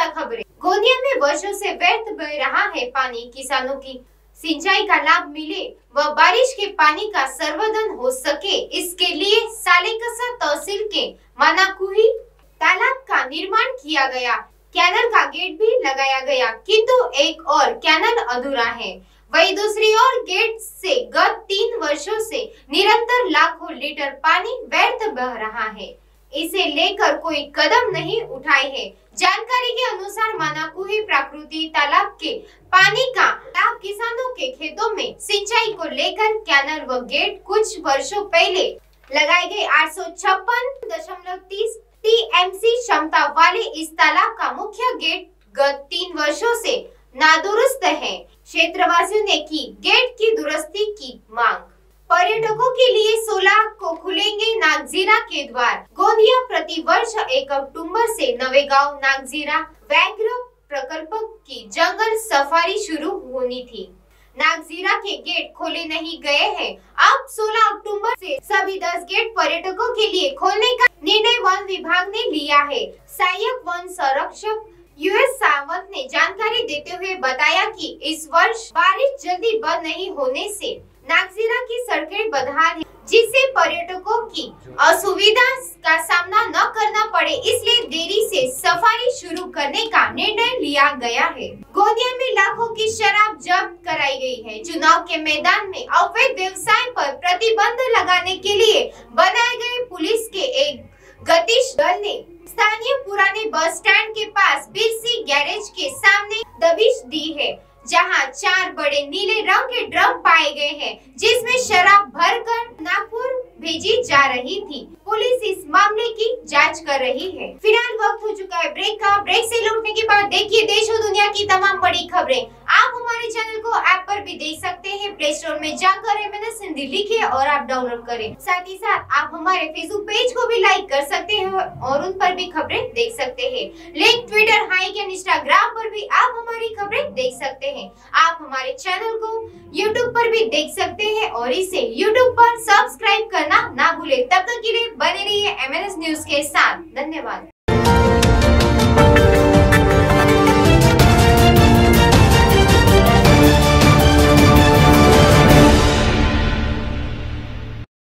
ताजा खबरें। गोंदिया में वर्षों से व्यर्थ बह रहा है पानी। किसानों की सिंचाई का लाभ मिले व बारिश के पानी का सर्वधन हो सके, इसके लिए सालेकसा तहसील के मानाकुही तालाब का निर्माण किया गया। कैनल का गेट भी लगाया गया, किंतु एक और कैनल अधूरा है। वहीं दूसरी ओर गेट से गत 3 वर्षों से निरंतर लाखों लीटर पानी व्यर्थ बह रहा है। इसे लेकर कोई कदम नहीं उठाए है। जानकारी के अनुसार मानाकुही प्राकृतिक तालाब के पानी का लाभ किसानों के खेतों में सिंचाई को लेकर कैनल व गेट कुछ वर्षों पहले लगाए गए 856.30 टीएमसी क्षमता वाले इस तालाब का मुख्य गेट गत 3 वर्षों से नादुरुस्त है। क्षेत्रवासियों ने की गेट की दुरुस्ती की मांग। पर्यटकों के लिए 16 को खुलेंगे नागजीरा के द्वार। गोंदिया प्रति वर्ष 1 अक्टूबर से नवेगांव नागजीरा व्याघ्र प्रकल्प की जंगल सफारी शुरू होनी थी। नागजीरा के गेट खोले नहीं गए हैं। अब 16 अक्टूबर से सभी 10 गेट पर्यटकों के लिए खोलने का निर्णय वन विभाग ने लिया है। सहायक वन संरक्षक यूएस सावंत ने जानकारी देते हुए बताया कि इस वर्ष बारिश जल्दी बंद नहीं होने से नागजीरा की सड़कें बदहाल है, जिससे पर्यटकों की असुविधा का सामना न करना पड़े, इसलिए देरी से सफारी शुरू करने का निर्णय लिया गया है। गोंदिया में लाखों की शराब जब्त कराई गई है। चुनाव के मैदान में अवैध व्यवसाय पर प्रतिबंध लगाने के लिए बनाए गए पुलिस के एक गतिश दल ने स्थानीय पुराने बस स्टैंड के पास बिरसी गैरेज के सामने दबिश दी है, जहां 4 बड़े नीले रंग के ड्रम पाए गए हैं, जिसमें शराब भरकर नागपुर भेजी जा रही थी। पुलिस इस मामले की जांच कर रही है। फिलहाल वक्त हो चुका है ब्रेक का। ब्रेक से लौटने के बाद देखिए देश और दुनिया की तमाम बड़ी खबरें। आप हमारे चैनल को ऐप पर भी देख सकते हैं। प्ले स्टोर में जाकर MNS हिंदी लिखे और आप डाउनलोड करें। साथ ही साथ आप हमारे फेसबुक पेज को भी लाइक कर सकते हैं और उन पर भी खबरें देख सकते हैं। Link Twitter, Hike and Instagram पर भी आप हमारी खबरें देख सकते हैं। आप हमारे चैनल को यूट्यूब पर भी देख सकते हैं और इसे यूट्यूब पर सब्सक्राइब करना ना भूले। तब तक के लिए बने रहिए MNS न्यूज के साथ। धन्यवाद।